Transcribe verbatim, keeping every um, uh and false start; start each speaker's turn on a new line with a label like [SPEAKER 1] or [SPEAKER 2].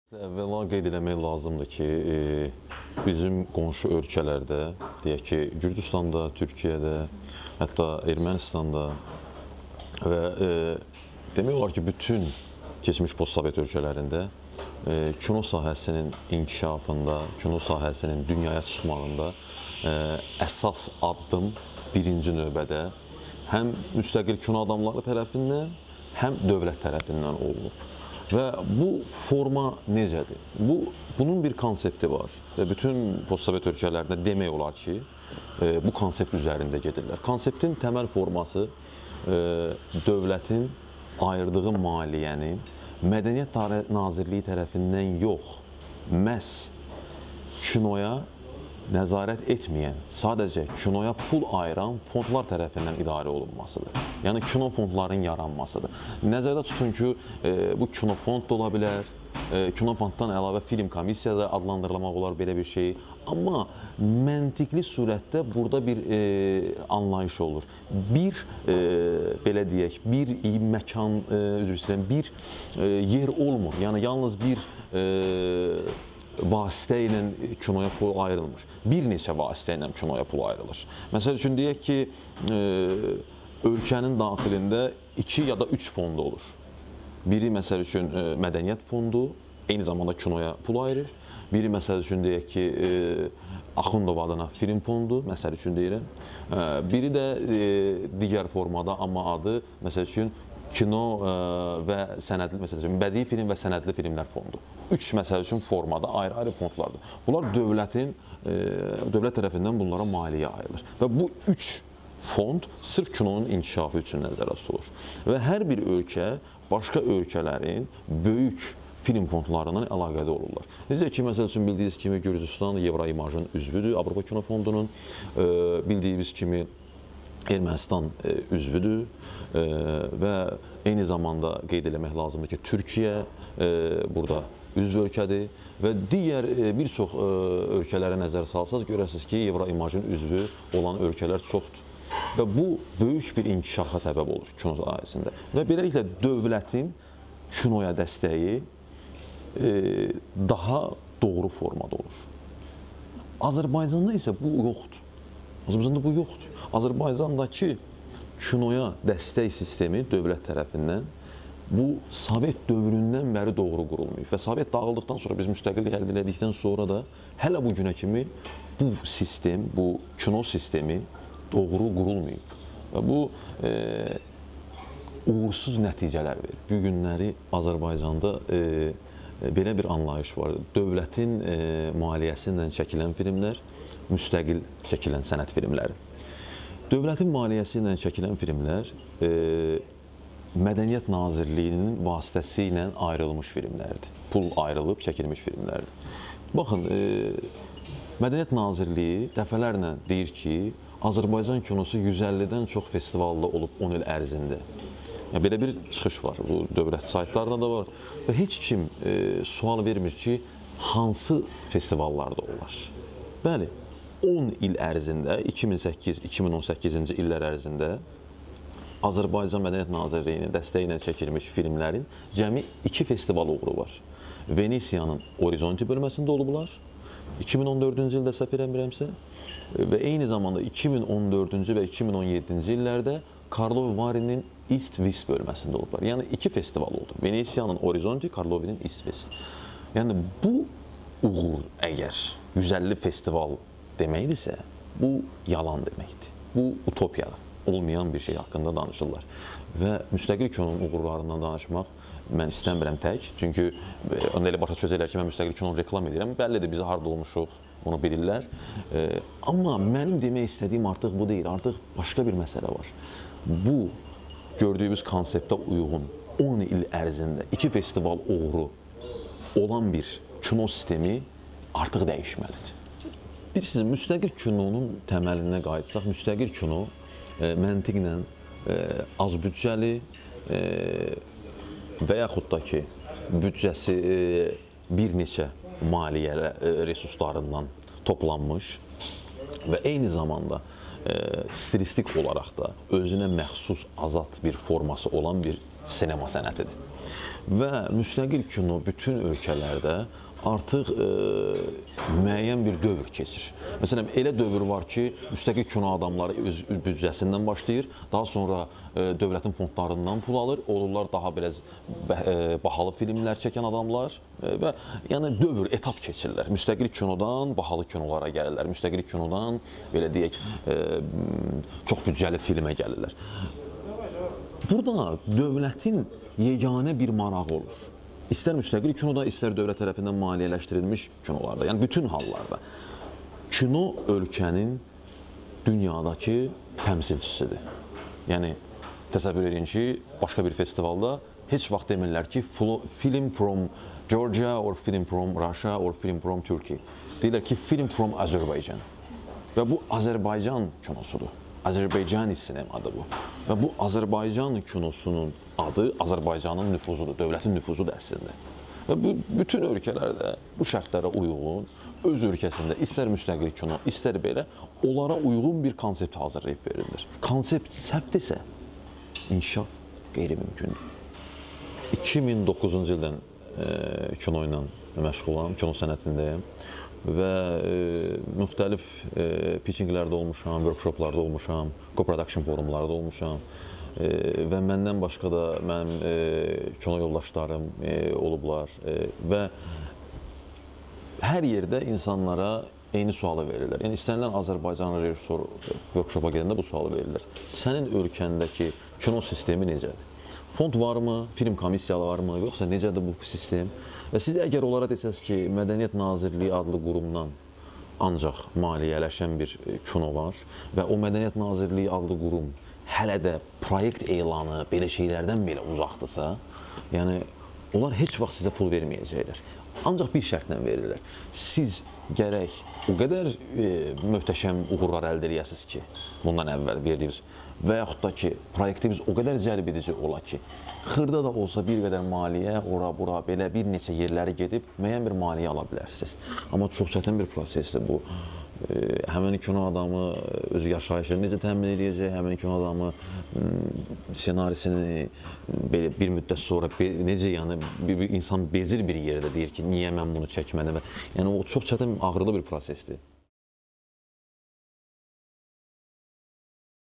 [SPEAKER 1] Əvvəla qeyd eləmək lazımdır ki, e, bizim qonşu ölkələrdə, deyək ki, Gürcüstanda, Türkiyədə, hətta Ermənistanda və e, demək olar ki, bütün keçmiş postsovet ölkələrində e, kino sahəsinin inkişafında, kino sahəsinin dünyaya çıxmağında e, əsas addım birinci növbədə həm müstəqil kino adamları tərəfindən, həm dövlət tərəfindən olunub. Və bu forma necədir? Bu, bunun bir konsepti var və bütün postsovet ölkələrində demək olar ki, e, bu konsept üzərində gedirlər. Konseptin təməl forması e, dövlətin ayırdığı maliyyənin Mədəniyyət Nazirliyi tərəfindən yox, məhz kinoya nəzarət etməyən, sadəcə kinoya pul ayıran fondlar tərəfindən idarə olunmasıdır. Yəni, kino fondların yaranmasıdır. Nəzərdə tutun ki, e, bu kino fond da ola bilər, e, kino fonddan əlavə film komissiya da adlandırılmaq olar belə bir şey. Amma məntiqli surətdə burada bir e, anlayış olur. Bir, e, belə deyək, bir məkan, e, üzr istəyirəm, bir e, yer olmur. Yəni, yalnız bir e, vasitə ilə kinoya pul ayrılmır. Bir neçə vasitə ilə kinoya pul ayrılır. Məsəl üçün, deyək ki, e, ölkənin daxilində iki ya da üç fondu olur. Biri, məsəl üçün, e, mədəniyyət fondu, eyni zamanda kinoya pul ayırır. Biri, məsəl üçün, deyək ki, e, Axundov adına film fondu, məsəl üçün deyirəm. E, biri də e, digər formada, amma adı, məsəl üçün, kino ə, və sənədli, məsəl üçün, bədii film və sənədli filmlər fondu. Üç, məsəl üçün, formada ayrı-ayrı fondlardır. Bunlar dövlətin, ə, dövlət tərəfindən bunlara maliyyə ayrılır. Və bu üç fond sırf kinonun inkişafı üçün nəzərdə tutulur. Və hər bir ölkə başqa ölkələrin böyük film fondlarından əlaqədə olurlar. Necə ki, məsəl üçün, bildiyiniz kimi, Gürcüstan Evroimajın üzvüdür, Avropa Kino Fondunun, ə, bildiyimiz kimi, Ermənistan ə, üzvüdür. E, və eyni zamanda qeyd eləmək lazımdır ki, Türkiyə e, burada üzv ölkədir və digər e, bir çox e, ölkələrə nəzər salsaz görəsiniz ki, Evroimajın üzvü olan ölkələr çoxdur. Və bu, böyük bir inkişafa səbəb olur kino sahəsində. Və beləliklə, dövlətin kinoya dəstəyi e, daha doğru formada olur. Azərbaycanda isə bu yoxdur. Azərbaycanda bu yoxdur. Azərbaycandakı kinoya dəstək sistemi dövlət tərəfindən bu Sovet dövründən bəri doğru qurulmayıb və Sovet dağıldıqdan sonra, biz müstəqillik əldə edildikdən sonra da hələ bu günə kimi bu sistem, bu kino sistemi doğru qurulmayıb və bu e, uğursuz nəticələr verir. Bu günləri Azərbaycanda e, belə bir anlayış var. Dövlətin e, maliyyəsi ilə çəkilən filmlər, müstəqil çəkilən sənət filmləri. Dövlətin maliyyəsi ilə çəkilən filmlər e, Mədəniyyət Nazirliyinin vasitəsilə ayrılmış filmlərdir. Pul ayrılıb çəkilmiş filmlərdir. Baxın, e, Mədəniyyət Nazirliyi dəfələrlə deyir ki, Azərbaycan kinosu yüz əllidən çox festivalda olub on il ərzində. Yəni, belə bir çıxış var, bu dövlət saytlarında da var və heç kim e, sual vermir ki, hansı festivallarda olar. Bəli, on il ərzində, iki min səkkiz iki min on səkkizinci illər ərzində Azərbaycan Mədəniyyət Nazirliyinin dəstəyi ilə çəkilmiş filmlərin cəmi iki festival uğuru var. Venesiyanın Orizonti bölməsində olublar, iki min on dördüncü ildə səhv eləmirəmsə və eyni zamanda iki min on dördüncü və iki min on yeddinci illərdə Karlov Varinin İst-Vest bölməsində olublar. Yəni, iki festival oldu. Venesiyanın Orizonti, Karlovinin İst-Vest. Yəni, bu uğur əgər yüz əlli festival deməkdirsə, bu yalan deməkdir. Bu utopiyadır. Olmayan bir şey haqqında danışırlar. Və müstəqil kinonun uğurlarından danışmaq mən istəmirəm tək. Çünki onda elə başa çözərlər ki, mən müstəqil kinonu reklam edirəm. Bəllidir, biz harada olmuşuq, bunu bilirlər. E, amma mənim demək istədiyim artıq bu deyil. Artıq başqa bir məsələ var. Bu, gördüyümüz konseptə uyğun on il ərzində iki festival uğuru olan bir kino sistemi artıq dəyişməlidir. Bilirsiniz, müstəqil kinonun təməlinə qayıtsaq, müstəqil kino e, məntiqlə e, az büdcəli e, və yaxud da ki, büdcəsi e, bir neçə maliyyə e, resurslarından toplanmış və eyni zamanda e, stilistik olaraq da özünə məxsus azad bir forması olan bir sinema sənətidir. Və müstəqil kino bütün ölkələrdə artıq e, müəyyən bir dövr keçir. Məsələn, elə dövr var ki, müstəqil kino adamları öz büdcəsindən başlayır, daha sonra e, dövlətin fondlarından pul alır, olurlar daha biraz e, bahalı filmlər çəkən adamlar e, və yəni dövr, etap keçirlər. Müstəqil kinodan bahalı kinolara gəlirlər, müstəqil kinodan belə deyək, e, çox büdcəli filmə gəlirlər. Burada dövlətin yeganə bir marağı olur. İstər müstəqil kinoda, istər dövlət tərəfindən maliyyələşdirilmiş kinolarda, yəni bütün hallarda. Kino ölkənin dünyadakı təmsilçisidir. Yəni, təsəvvür edin ki, başqa bir festivalda heç vaxt demirlər ki, film from Georgia, or film from Russia, or film from Turkey. Deyirlər ki, film from Azərbaycan. Və bu Azərbaycan kinosudur. Azərbaycan sinemadır bu. Və bu Azərbaycan kinosunun adı Azərbaycanın nüfuzudur, dövlətin nüfuzudur əslində. Və bu, bütün ölkələrdə bu şərtlərə uyğun, öz ölkəsində istər müstəqil kino, istər belə, onlara uyğun bir konsept hazırlayıb verilir. Konsept səhvdirsə, inkişaf qeyri-mümkündür. iki min doqquzuncu ildən e, kino ilə məşğulam, kino sənətindəyim. Və e, müxtəlif e, pitchinglərdə olmuşam, workshoplarda olmuşam, co-production forumlarda olmuşam e, və məndən başqa da mənim e, kino yoldaşlarım e, olublar e, və hər yerdə insanlara eyni sualı verirlər. Yəni, istənilən Azərbaycan rejissor workshopa gedəndə bu sualı verirlər. Sənin ölkəndəki kino sistemi necədir? Fond varmı, film komissiyalı varmı, yoxsa necədir bu sistem? Və siz əgər onlara desəz ki, Mədəniyyət Nazirliyi adlı qurumdan ancaq maliyyələşən bir kino var və o Mədəniyyət Nazirliyi adlı qurum hələ də proyekt elanı, belə şeylərdən belə uzaqdırsa, yəni onlar heç vaxt sizə pul verməyəcəklər. Ancaq bir şərtlə verirlər. Siz gərək o qədər e, möhtəşəm uğurlar əldə edəsiniz ki, bundan əvvəl verdiyiniz və yaxud da ki, proyektimiz o qədər cəlb edici ola ki, xırda da olsa bir qədər maliyyə, ora-bura, belə bir neçə yerləri gedib müəyyən bir maliyyə ala bilərsiniz. Amma çox çətin bir prosesdir bu. E, həmin kino adamı öz yaşayışını necə təmin edəcək, həmin kino adamı senarisini belə bir müddət sonra be, necə yəni bir, bir insan bezir bir yerdə deyir ki, niyə mən bunu çəkmədim? Yəni o çox çətin, ağrılı bir prosesdir.